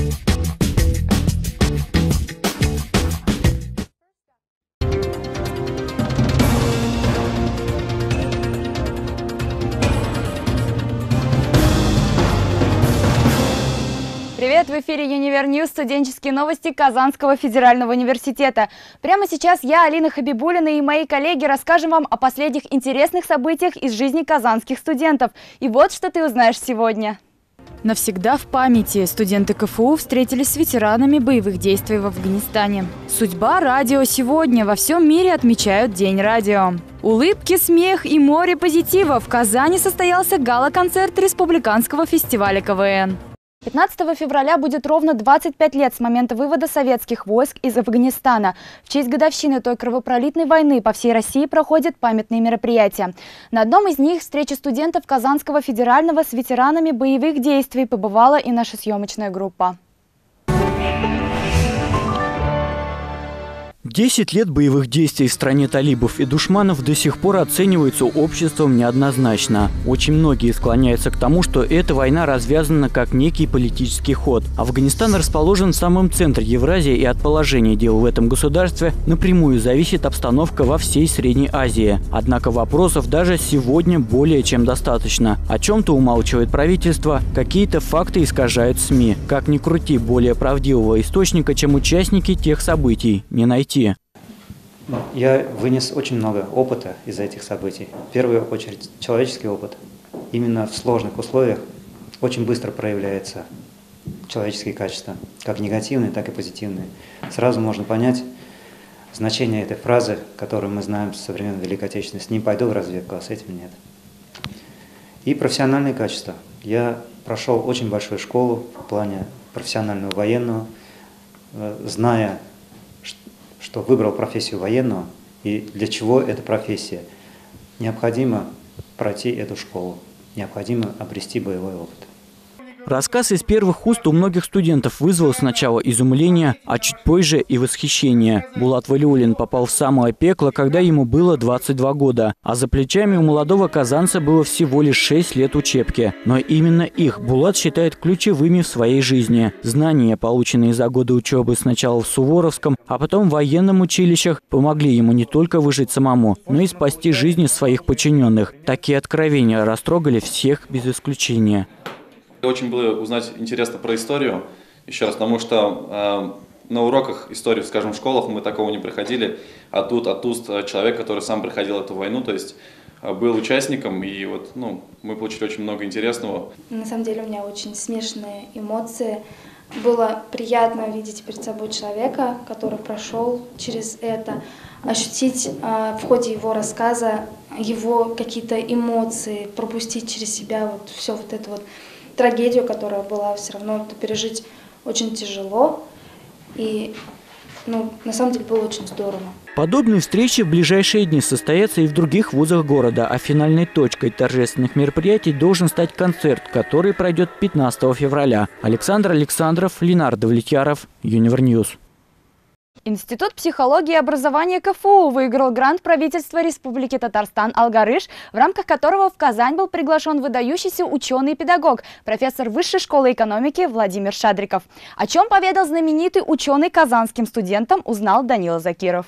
Привет! В эфире Универньюз, студенческие новости Казанского федерального университета. Прямо сейчас я, Алина Хабибуллина, и мои коллеги расскажем вам о последних интересных событиях из жизни казанских студентов. И вот что ты узнаешь сегодня. Навсегда в памяти студенты КФУ встретились с ветеранами боевых действий в Афганистане. Судьба радио сегодня. Во всем мире отмечают День радио. Улыбки, смех и море позитива. В Казани состоялся гала-концерт Республиканского фестиваля КВН. 15 февраля будет ровно 25 лет с момента вывода советских войск из Афганистана. В честь годовщины той кровопролитной войны по всей России проходят памятные мероприятия. На одном из них встречи студентов Казанского федерального с ветеранами боевых действий побывала и наша съемочная группа. 10 лет боевых действий в стране талибов и душманов до сих пор оцениваются обществом неоднозначно. Очень многие склоняются к тому, что эта война развязана как некий политический ход. Афганистан расположен в самом центре Евразии, и от положения дел в этом государстве напрямую зависит обстановка во всей Средней Азии. Однако вопросов даже сегодня более чем достаточно. О чем-то умалчивает правительство, какие-то факты искажают СМИ. Как ни крути, более правдивого источника, чем участники тех событий, не найти. Я вынес очень много опыта из этих событий. В первую очередь человеческий опыт. Именно в сложных условиях очень быстро проявляются человеческие качества, как негативные, так и позитивные. Сразу можно понять значение этой фразы, которую мы знаем со времен Великой Отечественной: «С ним пойду в разведку, а с этим нет». И профессиональные качества. Я прошел очень большую школу в плане профессионального военного, зная, что выбрал профессию военного и для чего эта профессия. Необходимо пройти эту школу, необходимо обрести боевой опыт. Рассказ из первых уст у многих студентов вызвал сначала изумление, а чуть позже и восхищение. Булат Валиуллин попал в самое пекло, когда ему было 22 года, а за плечами у молодого казанца было всего лишь 6 лет учебки. Но именно их Булат считает ключевыми в своей жизни. Знания, полученные за годы учебы сначала в Суворовском, а потом в военном училищах, помогли ему не только выжить самому, но и спасти жизни своих подчиненных. Такие откровения растрогали всех без исключения. Очень было узнать интересно про историю, еще раз, потому что на уроках истории, скажем, в школах мы такого не проходили, а тут от уст человека, который сам проходил эту войну, то есть был участником, и вот, мы получили очень много интересного. На самом деле у меня очень смешанные эмоции. Было приятно видеть перед собой человека, который прошел через это, ощутить в ходе его рассказа его какие-то эмоции, пропустить через себя вот все вот это вот трагедию, которая была, все равно это пережить очень тяжело. И, на самом деле было очень здорово. Подобные встречи в ближайшие дни состоятся и в других вузах города, а финальной точкой торжественных мероприятий должен стать концерт, который пройдет 15 февраля. Александр Александров, Ленар Давлетьяров, Универньюз. Институт психологии и образования КФУ выиграл грант правительства Республики Татарстан «Алгарыш», в рамках которого в Казань был приглашен выдающийся ученый и педагог, профессор Высшей школы экономики Владимир Шадриков. О чем поведал знаменитый ученый казанским студентам, узнал Данила Закиров.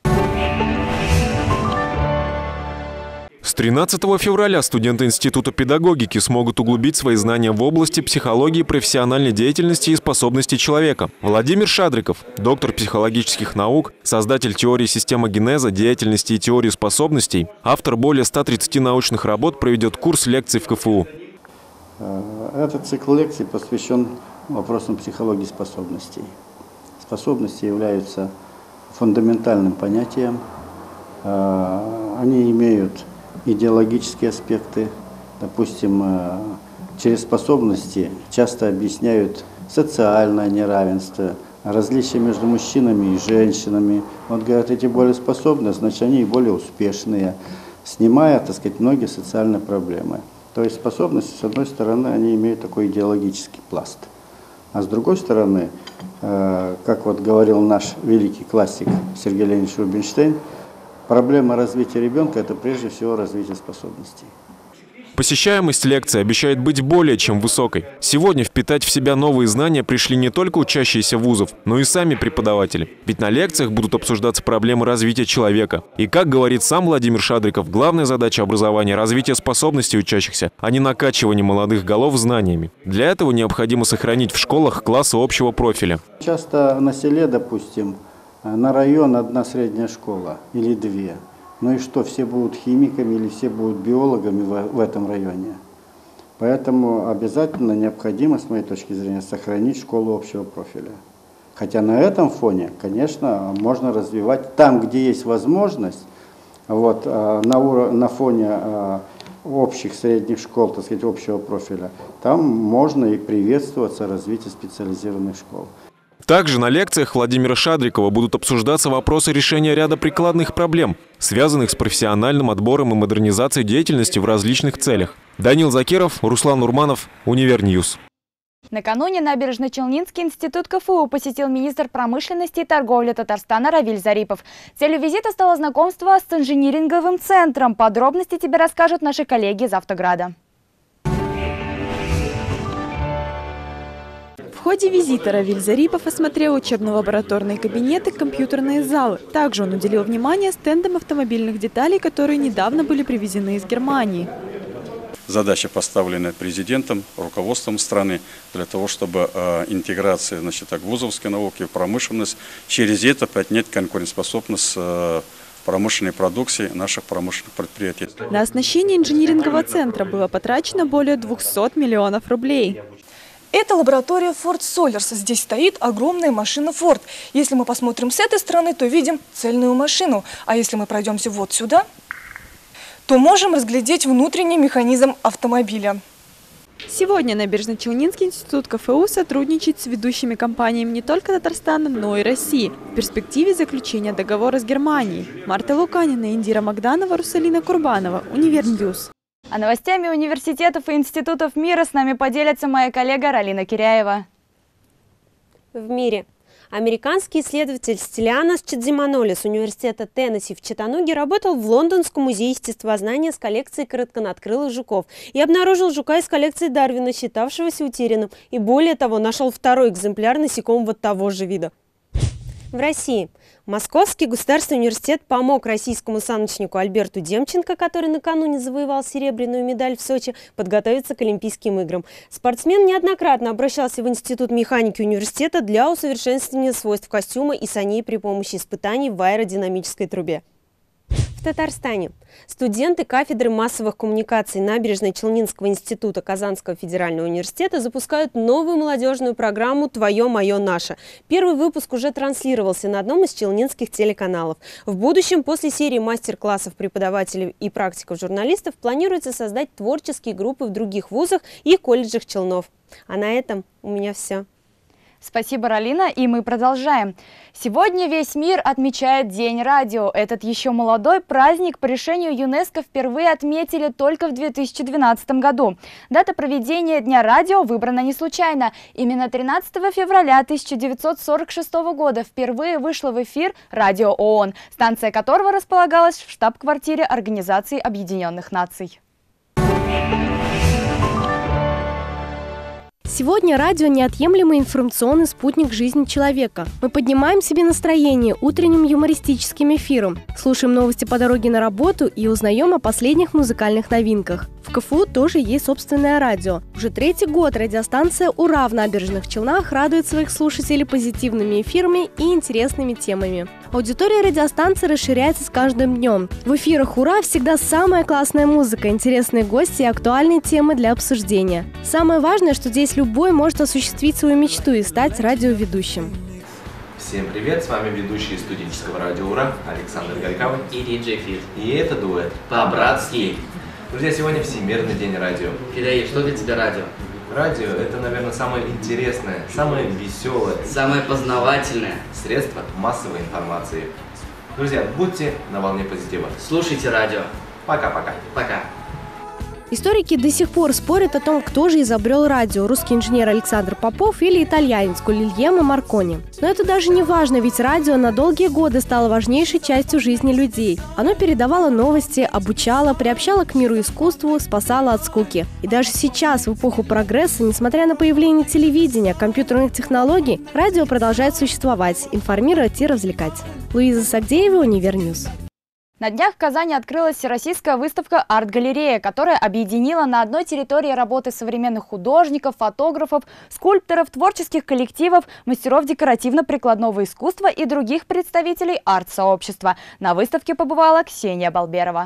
С 13 февраля студенты Института педагогики смогут углубить свои знания в области психологии, профессиональной деятельности и способностей человека. Владимир Шадриков, доктор психологических наук, создатель теории системогенеза, деятельности и теории способностей, автор более 130 научных работ, проведет курс лекций в КФУ. Этот цикл лекций посвящен вопросам психологии способностей. Способности являются фундаментальным понятием. Они имеют идеологические аспекты. Допустим, через способности часто объясняют социальное неравенство, различия между мужчинами и женщинами. Вот говорят, эти более способные, значит, они и более успешные, снимая, так сказать, многие социальные проблемы. То есть способности, с одной стороны, они имеют такой идеологический пласт. А с другой стороны, как вот говорил наш великий классик Сергей Леонидович Рубинштейн, проблема развития ребенка – это прежде всего развитие способностей. Посещаемость лекций обещает быть более чем высокой. Сегодня впитать в себя новые знания пришли не только учащиеся вузов, но и сами преподаватели. Ведь на лекциях будут обсуждаться проблемы развития человека. И, как говорит сам Владимир Шадриков, главная задача образования – развитие способностей учащихся, а не накачивание молодых голов знаниями. Для этого необходимо сохранить в школах классы общего профиля. Часто на селе, допустим, на район одна средняя школа или две. Ну и что, все будут химиками или все будут биологами в этом районе? Поэтому обязательно необходимо, с моей точки зрения, сохранить школу общего профиля. Хотя на этом фоне, конечно, можно развивать там, где есть возможность, вот, на фоне общих средних школ, так сказать, общего профиля, там можно и приветствоваться развитие специализированных школ. Также на лекциях Владимира Шадрикова будут обсуждаться вопросы решения ряда прикладных проблем, связанных с профессиональным отбором и модернизацией деятельности в различных целях. Данил Закиров, Руслан Урманов, Универньюз. Накануне Набережно-Челнинский институт КФУ посетил министр промышленности и торговли Татарстана Равиль Зарипов. Целью визита стало знакомство с инжиниринговым центром. Подробности тебе расскажут наши коллеги из Автограда. В ходе визита Равиль Зарипов осмотрел учебно-лабораторные кабинеты, компьютерные залы. Также он уделил внимание стендам автомобильных деталей, которые недавно были привезены из Германии. Задача, поставленная президентом, руководством страны, для того, чтобы интеграция, вузовской науки в промышленность, через это поднять конкурентоспособность промышленной продукции наших промышленных предприятий. На оснащение инжинирингового центра было потрачено более 200 миллионов рублей. Это лаборатория Ford Solers. Здесь стоит огромная машина Ford. Если мы посмотрим с этой стороны, то видим цельную машину. А если мы пройдемся вот сюда, то можем разглядеть внутренний механизм автомобиля. Сегодня Набережно-Челнинский институт КФУ сотрудничает с ведущими компаниями не только Татарстана, но и России в перспективе заключения договора с Германией. Марта Луканина, Индира Магданова, Русалина Курбанова, Универньюз. А новостями университетов и институтов мира с нами поделится моя коллега Ралина Киряева. В мире. Американский исследователь Стелианос Чадзиманоли с университета Теннесси в Чаттануге работал в Лондонском музее естествознания с коллекцией коротконадкрылых жуков и обнаружил жука из коллекции Дарвина, считавшегося утерянным, и более того, нашел второй экземпляр насекомого того же вида. В России. Московский государственный университет помог российскому саночнику Альберту Демченко, который накануне завоевал серебряную медаль в Сочи, подготовиться к Олимпийским играм. Спортсмен неоднократно обращался в Институт механики университета для усовершенствования свойств костюма и саней при помощи испытаний в аэродинамической трубе. В Татарстане. Студенты кафедры массовых коммуникаций Набережно-Челнинского института Казанского федерального университета запускают новую молодежную программу «Твое, мое, наше». Первый выпуск уже транслировался на одном из челнинских телеканалов. В будущем, после серии мастер-классов преподавателей и практиков-журналистов, планируется создать творческие группы в других вузах и колледжах Челнов. А на этом у меня все. Спасибо, Ралина, и мы продолжаем. Сегодня весь мир отмечает День радио. Этот еще молодой праздник по решению ЮНЕСКО впервые отметили только в 2012 году. Дата проведения Дня радио выбрана не случайно. Именно 13 февраля 1946 года впервые вышло в эфир радио ООН, станция которого располагалась в штаб-квартире Организации Объединенных Наций. Сегодня радио – неотъемлемый информационный спутник жизни человека. Мы поднимаем себе настроение утренним юмористическим эфиром, слушаем новости по дороге на работу и узнаем о последних музыкальных новинках. В КФУ тоже есть собственное радио. Уже 3-й год радиостанция «Ура» в Набережных Челнах радует своих слушателей позитивными эфирами и интересными темами. Аудитория радиостанции расширяется с каждым днем. В эфирах «Ура» всегда самая классная музыка, интересные гости и актуальные темы для обсуждения. Самое важное, что здесь любой может осуществить свою мечту и стать радиоведущим. Всем привет, с вами ведущие студенческого радио «Ура» Александр Горьковый и диджей Фит. И это дуэт по-братски. Друзья, сегодня Всемирный день радио. Фидаи, что для тебя радио? Радио – это, наверное, самое интересное, самое веселое, самое познавательное средство массовой информации. Друзья, будьте на волне позитива. Слушайте радио. Пока-пока. Пока. Историки до сих пор спорят о том, кто же изобрел радио – русский инженер Александр Попов или итальянец Гульельемо Маркони. Но это даже не важно, ведь радио на долгие годы стало важнейшей частью жизни людей. Оно передавало новости, обучало, приобщало к миру искусству, спасало от скуки. И даже сейчас, в эпоху прогресса, несмотря на появление телевидения, компьютерных технологий, радио продолжает существовать, информировать и развлекать. Луиза Сагдеева, Универньюз. На днях в Казани открылась всероссийская выставка «Арт-галерея», которая объединила на одной территории работы современных художников, фотографов, скульпторов, творческих коллективов, мастеров декоративно-прикладного искусства и других представителей арт-сообщества. На выставке побывала Ксения Балберова.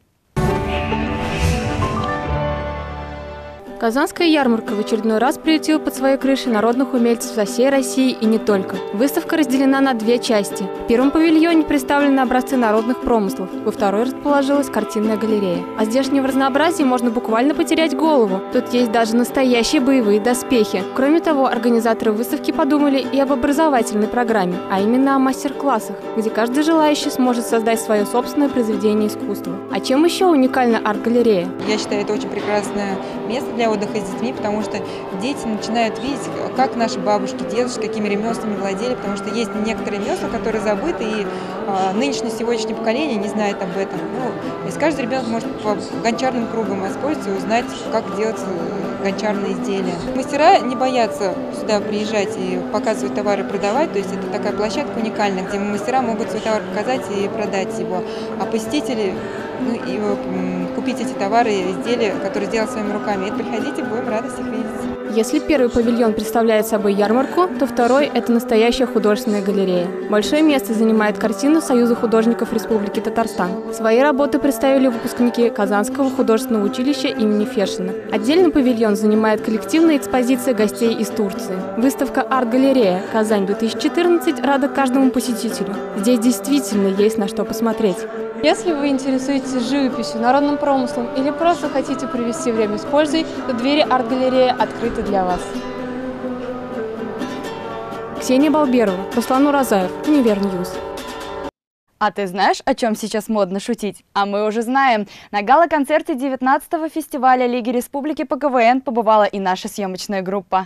Казанская ярмарка в очередной раз приютила под своей крышей народных умельцев со всей России и не только. Выставка разделена на две части. В первом павильоне представлены образцы народных промыслов, во второй расположилась картинная галерея. От здешнего разнообразия можно буквально потерять голову. Тут есть даже настоящие боевые доспехи. Кроме того, организаторы выставки подумали и об образовательной программе, а именно о мастер-классах, где каждый желающий сможет создать свое собственное произведение искусства. А чем еще уникальна арт-галерея? Я считаю, это очень прекрасное место для отдыха с детьми, потому что дети начинают видеть, как наши бабушки, дедушки, какими ремеслами владели, потому что есть некоторые ремесла, которые забыты, и нынешнее, сегодняшнее поколение не знает об этом. Ну, если каждый ребенок может по гончарным кругам воспользоваться и узнать, как делать гончарные изделия. Мастера не боятся сюда приезжать и показывать товары, продавать, то есть это такая площадка уникальная, где мастера могут свой товар показать и продать его, а посетители купить эти товары и изделия, которые сделаны своими руками. И приходите, будем рады всех видеть. Если первый павильон представляет собой ярмарку, то второй – это настоящая художественная галерея. Большое место занимает картина Союза художников Республики Татарстан. Свои работы представили выпускники Казанского художественного училища имени Фершина. Отдельный павильон занимает коллективная экспозиция гостей из Турции. Выставка «Арт-галерея. Казань-2014» рада каждому посетителю. Здесь действительно есть на что посмотреть. Если вы интересуетесь живописью, народным промыслом или просто хотите провести время с пользой, то двери арт-галереи открыты для вас. Ксения Балберова, Руслан Уразаев, Универньюз. А ты знаешь, о чем сейчас модно шутить? А мы уже знаем. На гала-концерте 19-го фестиваля Лиги Республики по КВН побывала и наша съемочная группа.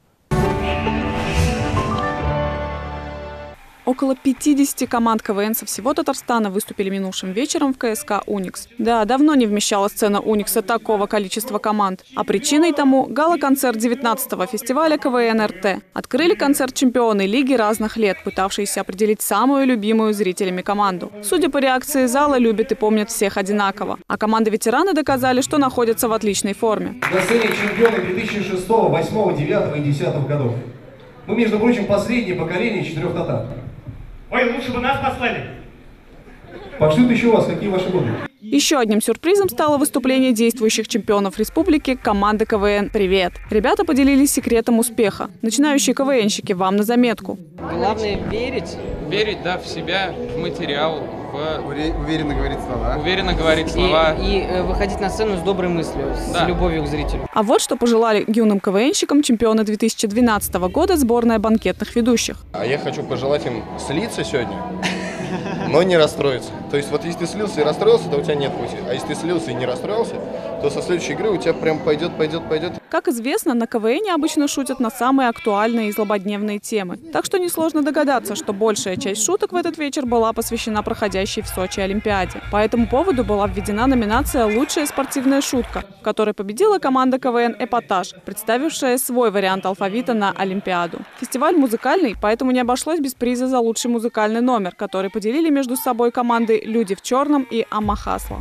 Около 50 команд КВН со всего Татарстана выступили минувшим вечером в КСК «Уникс». Да, давно не вмещала сцена «Уникса» такого количества команд. А причиной тому – гала-концерт 19-го фестиваля КВН РТ. Открыли концерт чемпионы лиги разных лет, пытавшиеся определить самую любимую зрителями команду. Судя по реакции зала, любят и помнят всех одинаково. А команды-ветераны доказали, что находятся в отличной форме. На сцене чемпионы 2006, 2008, 2009 и 2010 годов. Мы, между прочим, последнее поколение 4 татар. Ой, лучше бы нас послали. Пошлют еще вас, какие ваши годы? Еще одним сюрпризом стало выступление действующих чемпионов республики команды КВН «Привет». Ребята поделились секретом успеха. Начинающие КВНщики, вам на заметку. Главное верить. Верить, да, в себя, в материал, уверенно говорить слова. Уверенно говорить слова. И выходить на сцену с доброй мыслью, с любовью к зрителю. А вот что пожелали юным КВНщикам чемпионы 2012 года сборная банкетных ведущих. А я хочу пожелать им слиться сегодня, но не расстроиться. То есть вот если ты слился и расстроился, то у тебя нет пути. А если ты слился и не расстроился, то со следующей игры у тебя прям пойдет. Как известно, на КВН обычно шутят на самые актуальные и злободневные темы. Так что несложно догадаться, что большая часть шуток в этот вечер была посвящена проходящей в Сочи Олимпиаде. По этому поводу была введена номинация «Лучшая спортивная шутка», в которой победила команда КВН «Эпатаж», представившая свой вариант алфавита на Олимпиаду. Фестиваль музыкальный, поэтому не обошлось без приза за лучший музыкальный номер, который поделили между собой команды «Люди в черном» и «Амма Хасла».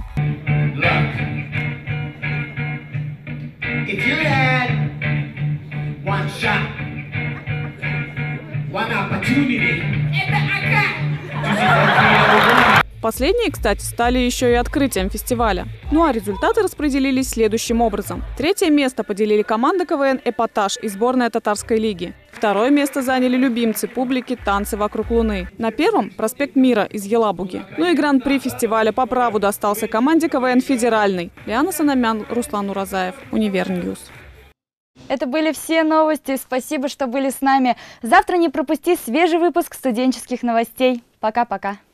If you had one shot, one opportunity, Последние, кстати, стали еще и открытием фестиваля. Ну а результаты распределились следующим образом. Третье место поделили команда КВН «Эпатаж» и сборная Татарской лиги. Второе место заняли любимцы публики «Танцы вокруг Луны». На первом – «Проспект Мира» из Елабуги. Ну и гран-при фестиваля по праву достался команде КВН «Федеральный». Лиана Санамян, Руслан Уразаев, Универньюз. Это были все новости. Спасибо, что были с нами. Завтра не пропусти свежий выпуск студенческих новостей. Пока-пока.